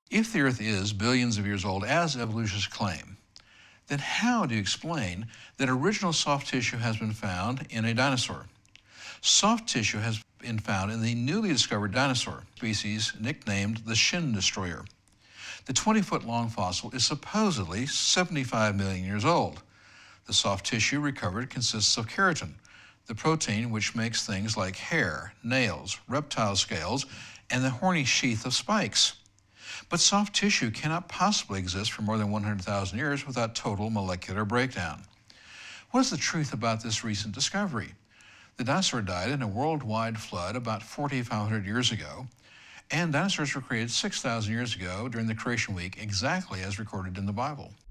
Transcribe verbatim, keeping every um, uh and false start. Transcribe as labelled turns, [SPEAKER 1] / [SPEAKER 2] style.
[SPEAKER 1] If the Earth is billions of years old, as evolutionists claim, then how do you explain that original soft tissue has been found in a dinosaur? Soft tissue has been found in the newly discovered dinosaur species nicknamed the Shin Destroyer. The twenty-foot long fossil is supposedly seventy-five million years old. The soft tissue recovered consists of keratin, the protein which makes things like hair, nails, reptile scales, and the horny sheath of spikes. But soft tissue cannot possibly exist for more than one hundred thousand years without total molecular breakdown. What is the truth about this recent discovery? The dinosaur died in a worldwide flood about forty-five hundred years ago, and dinosaurs were created six thousand years ago during the creation week, exactly as recorded in the Bible.